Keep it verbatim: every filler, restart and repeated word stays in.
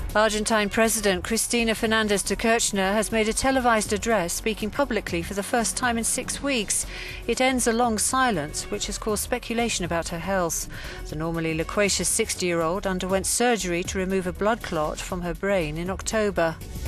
Argentine President Cristina Fernandez to Kirchner has made a televised address speaking publicly for the first time in six weeks. It ends a long silence, which has caused speculation about her health. The normally loquacious sixty-year-old underwent surgery to remove a blood clot from her brain in October.